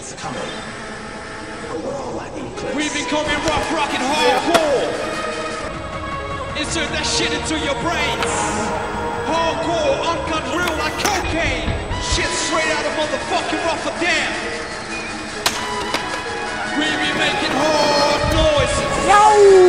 It's coming. A world like eclipse. We becoming rough, rockin' hardcore. Insert that shit into your brains. Hardcore, uncut, real like cocaine. Shit straight out of motherfucking Rotterdam. We be making hard noises. Yo!